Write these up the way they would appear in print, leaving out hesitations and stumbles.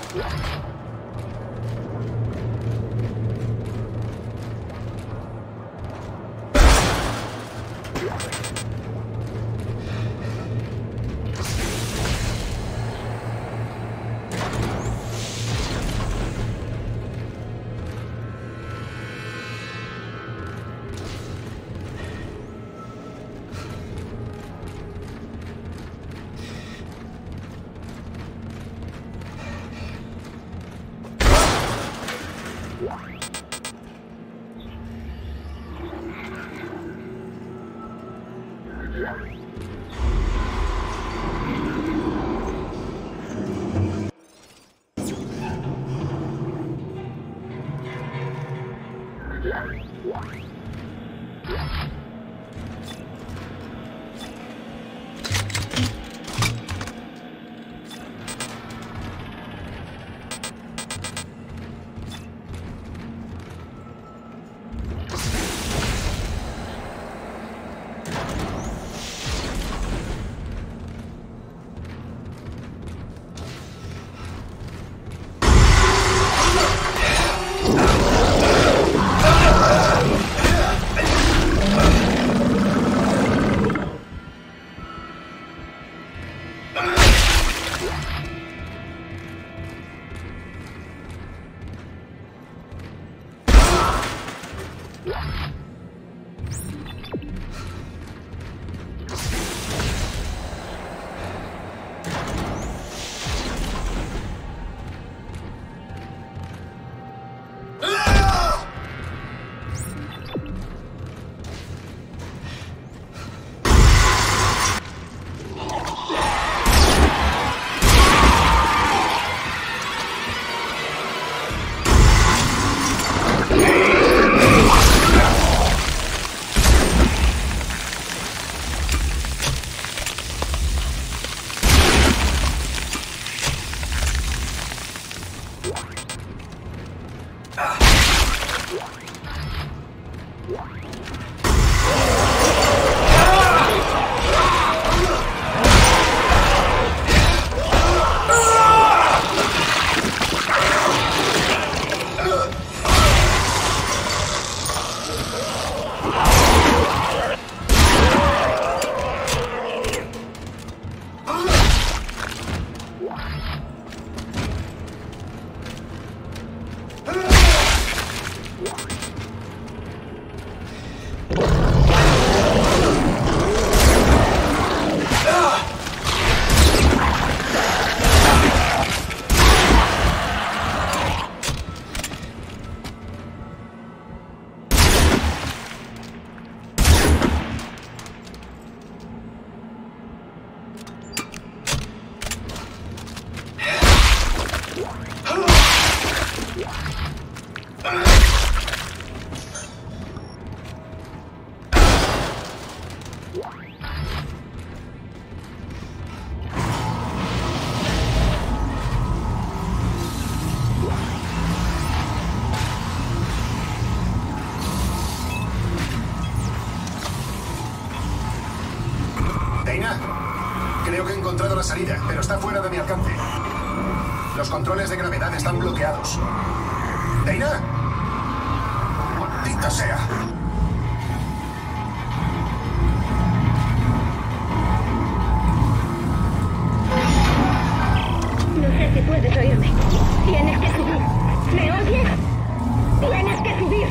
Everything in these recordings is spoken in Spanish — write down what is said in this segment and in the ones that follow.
Creo que he encontrado la salida, pero está fuera de mi alcance. Los controles de gravedad están bloqueados. ¡Dana! ¡Maldita sea! No sé si puedes oírme. Tienes que subir. ¿Me oyes? Tienes que subir.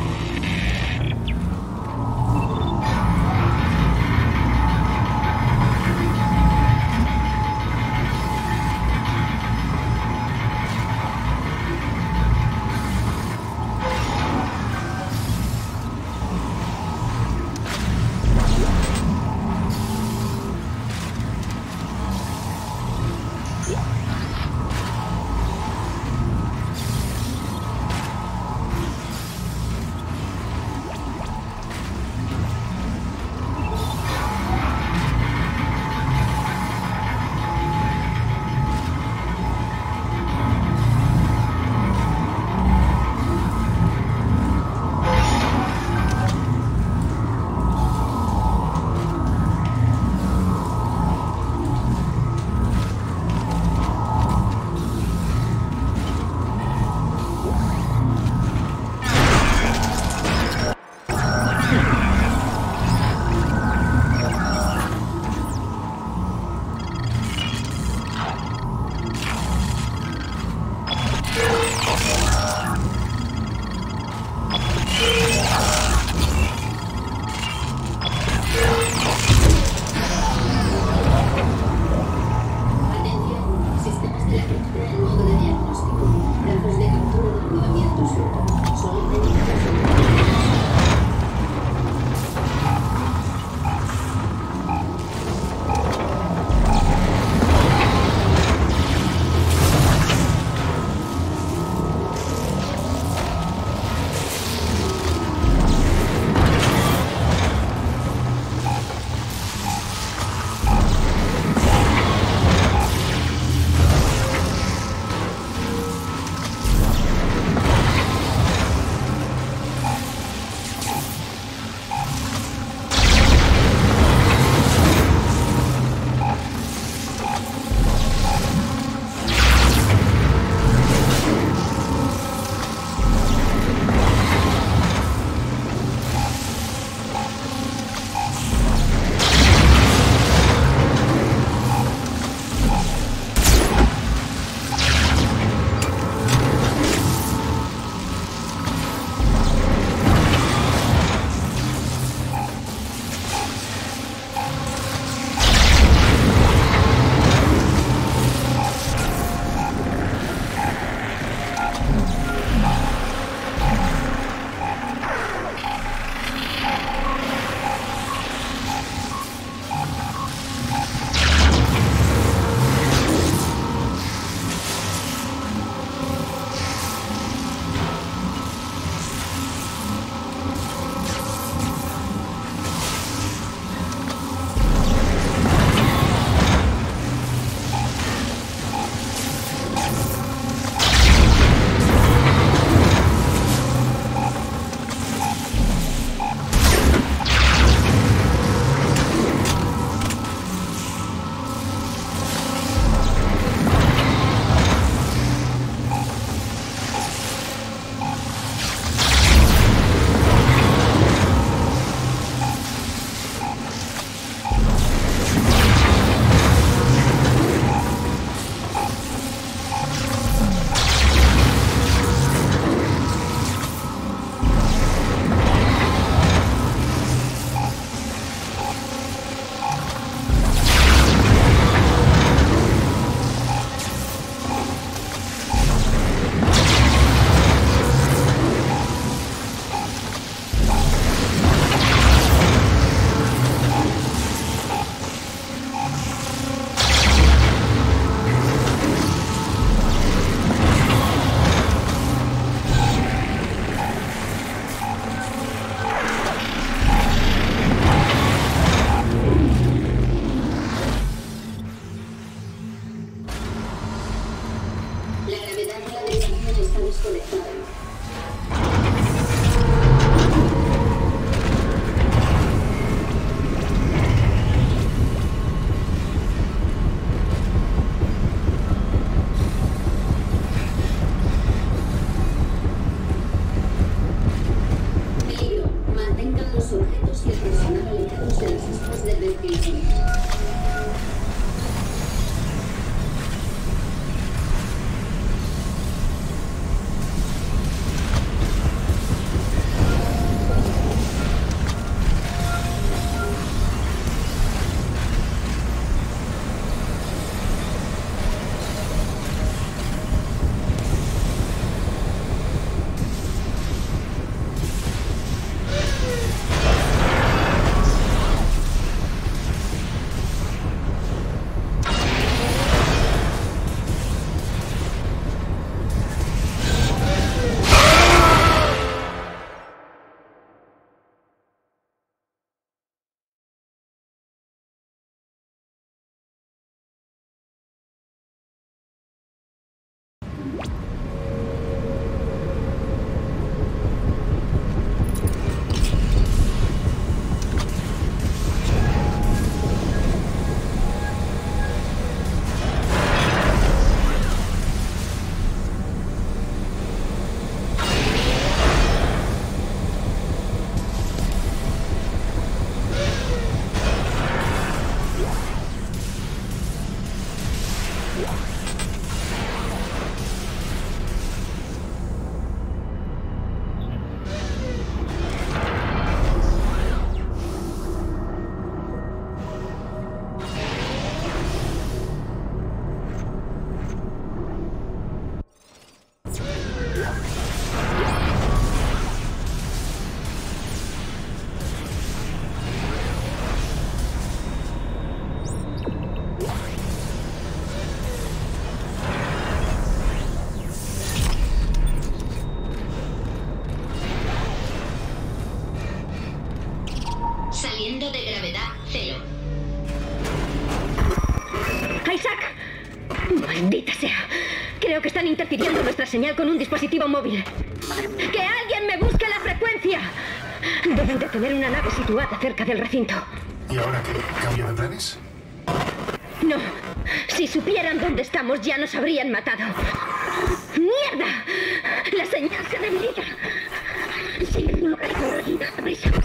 desconectado. Peligro. Mantengan los objetos y el personal alejados de las aspas del ventilador. Saliendo de gravedad cero. ¡Isaac! ¡Maldita sea! Creo que están interfiriendo nuestra señal con un dispositivo móvil. ¡Que alguien me busque la frecuencia! Deben de tener una nave situada cerca del recinto. ¿Y ahora qué? ¿Cambio de planes? No. Si supieran dónde estamos, ya nos habrían matado. ¡Mierda! La señal se debilita. Sí, no recuerdo nada de eso.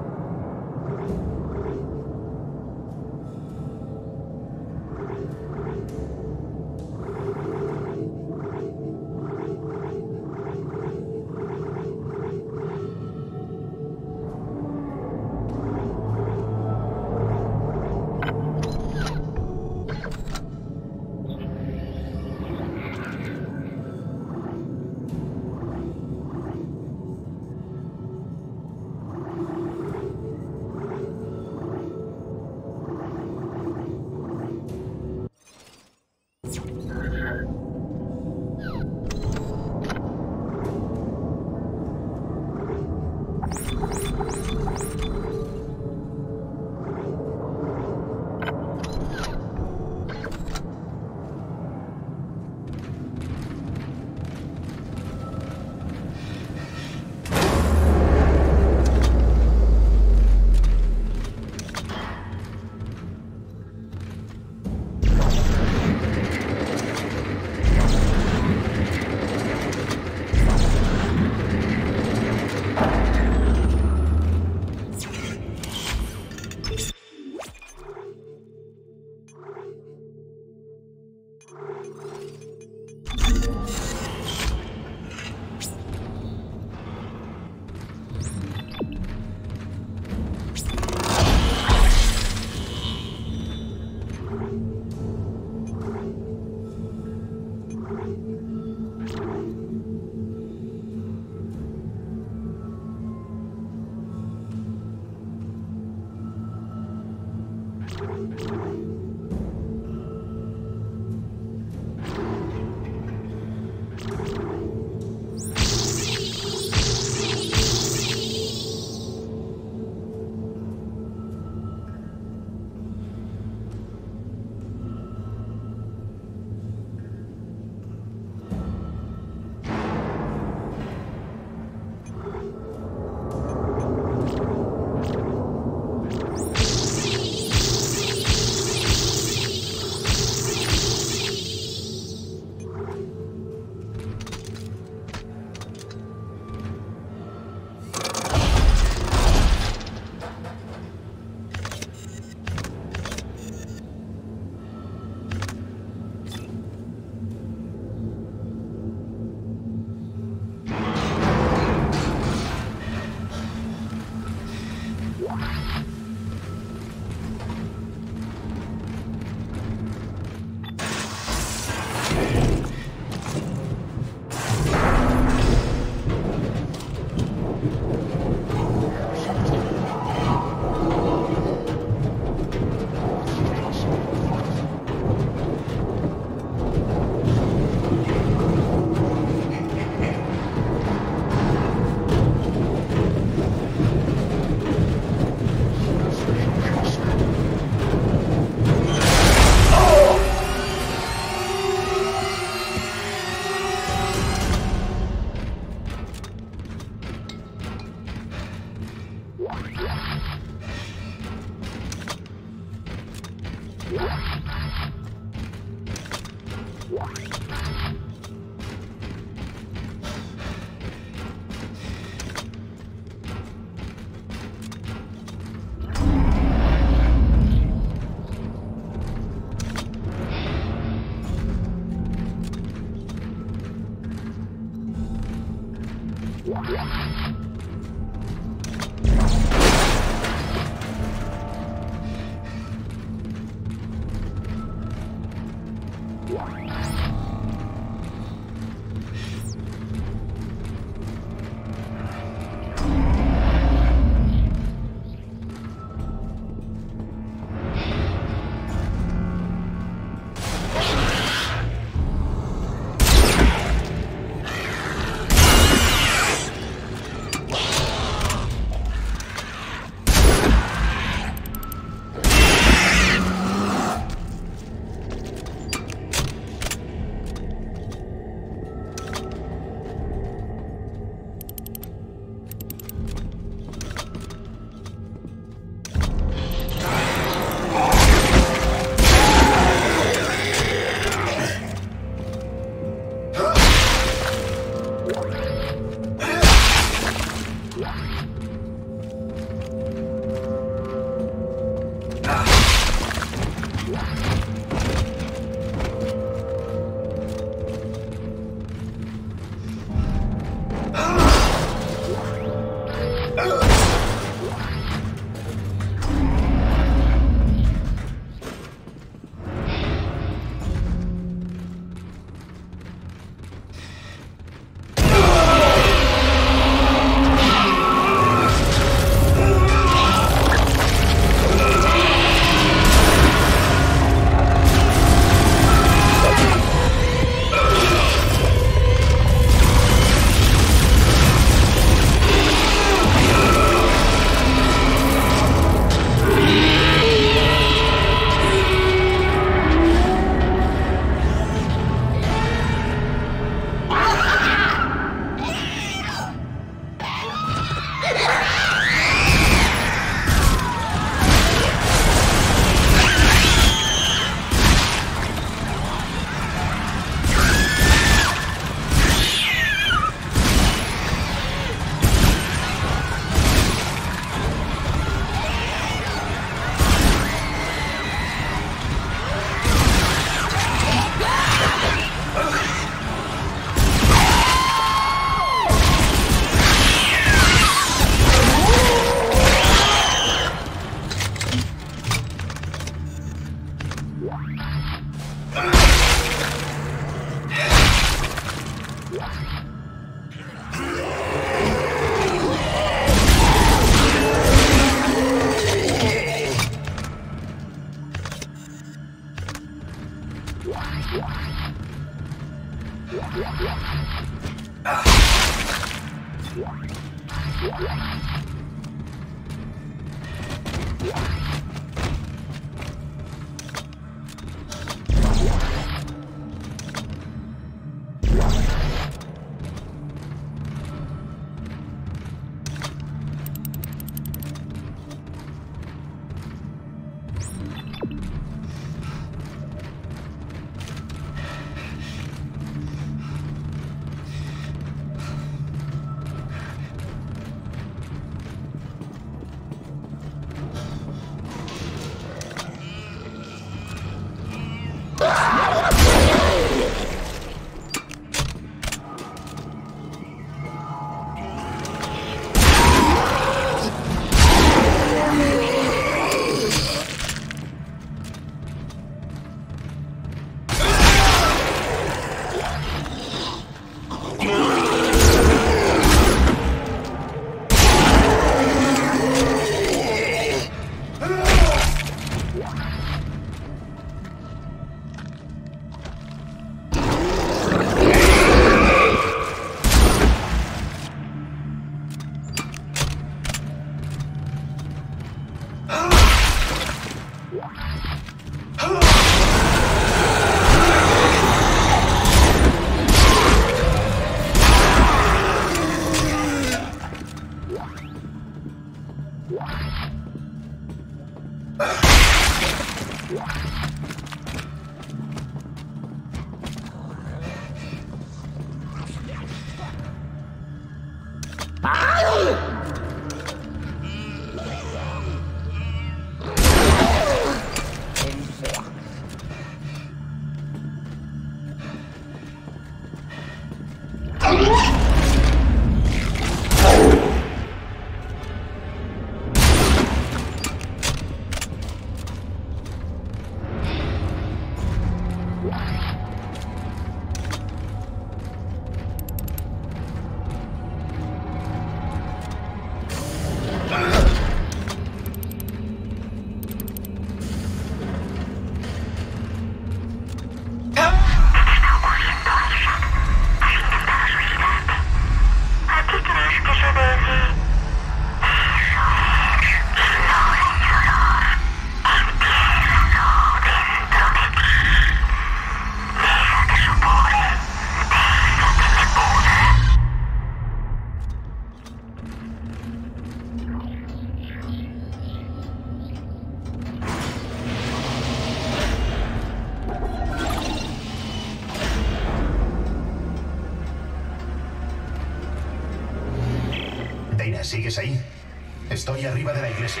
¿Sigues ahí? Estoy arriba de la iglesia.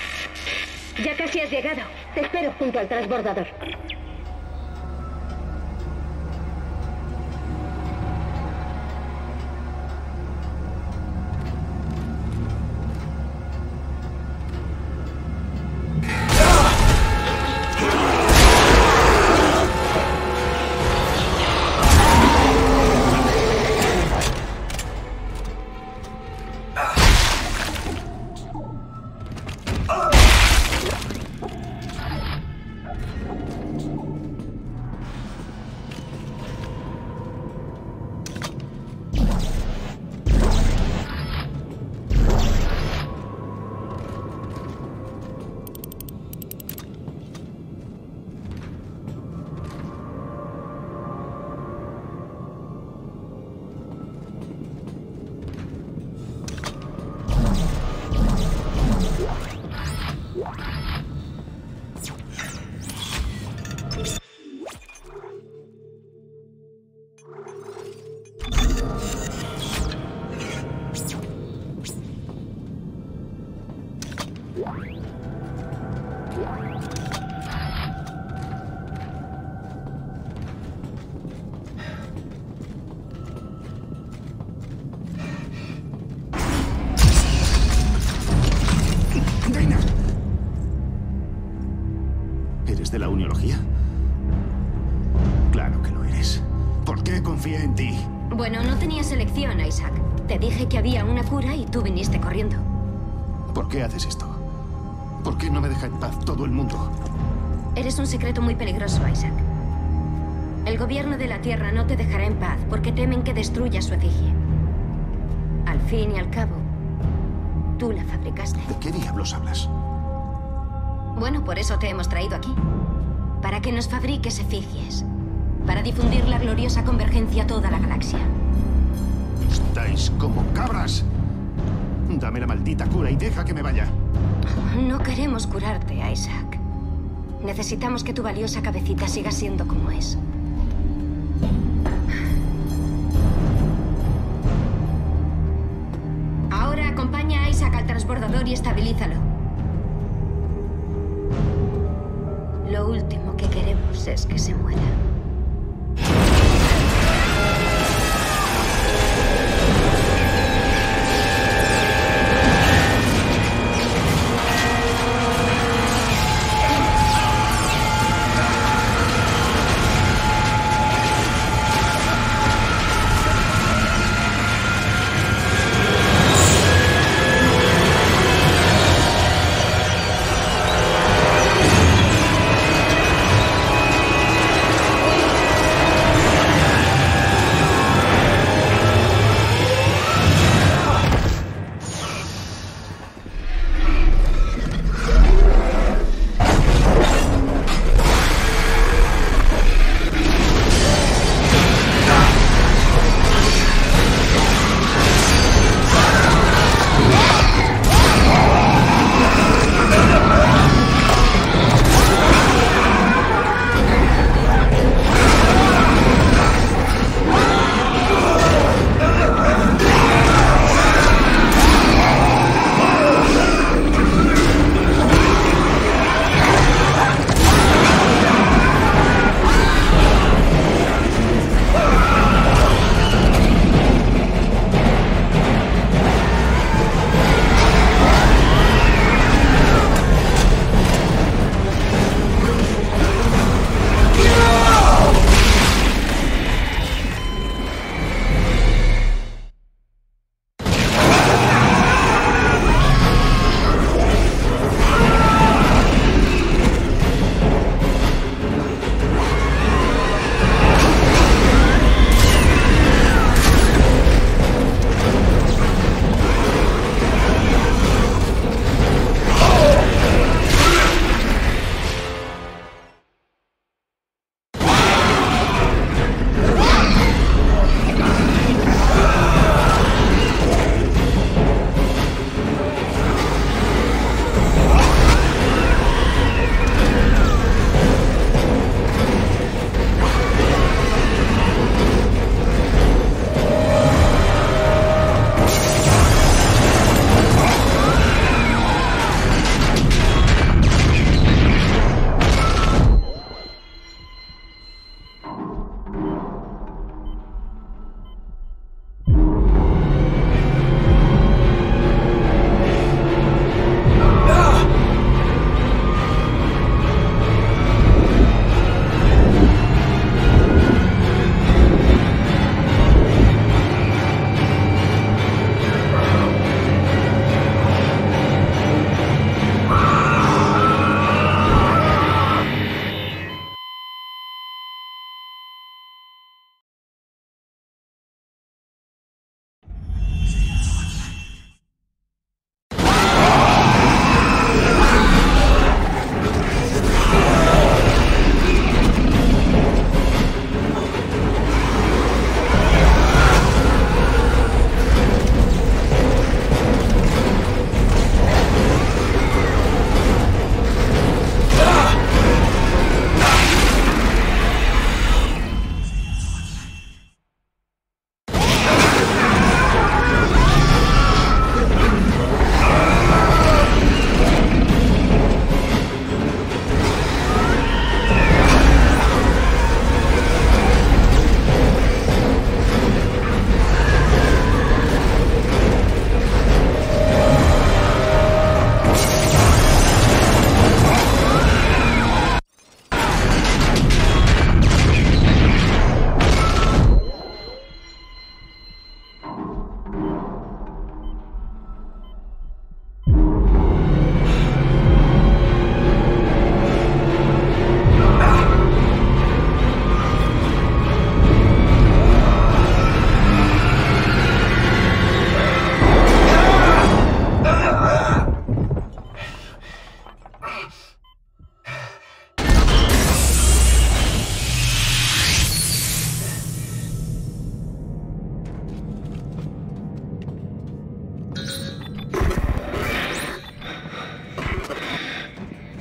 Ya casi has llegado. Te espero junto al transbordador. ¿Eres de la uniología? Claro que lo eres. ¿Por qué confié en ti? Bueno, no tenías elección, Isaac. Te dije que había una cura y tú viniste corriendo. ¿Por qué haces esto? ¿Por qué no me deja en paz todo el mundo? Eres un secreto muy peligroso, Isaac. El gobierno de la Tierra no te dejará en paz porque temen que destruyas su efigie. Al fin y al cabo, tú la fabricaste. ¿De qué diablos hablas? Bueno, por eso te hemos traído aquí. Para que nos fabriques efigies. Para difundir la gloriosa convergencia a toda la galaxia. Estáis como cabras. Dame la maldita cura y deja que me vaya. No queremos curarte, Isaac. Necesitamos que tu valiosa cabecita siga siendo como es. Ahora acompaña a Isaac al transbordador y estabilízalo. Lo último que queremos es que se muera.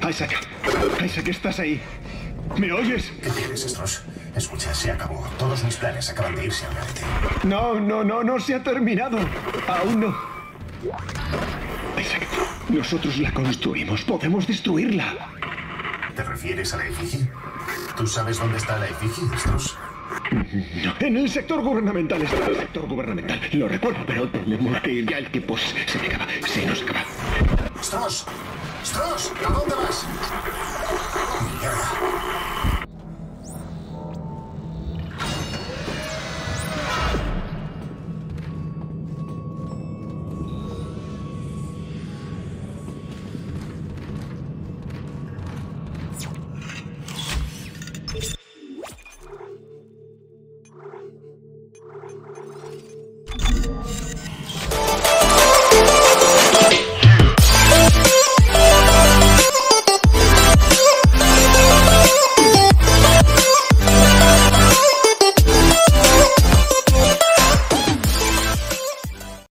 Isaac. Isaac, ¿estás ahí? ¿Me oyes? ¿Qué quieres, Stross? Escucha, se acabó. Todos mis planes acaban de irse al garete. No se ha terminado. Aún no. Isaac, nosotros la construimos. Podemos destruirla. ¿Te refieres a la efigie? ¿Tú sabes dónde está la efigie, Stross? No, en el sector gubernamental está el sector gubernamental. Lo recuerdo, pero tenemos que ir ya. El tiempo se me acaba. Se nos acaba. ¡Stross! ¡Stross! ¿A dónde vas? Mierda.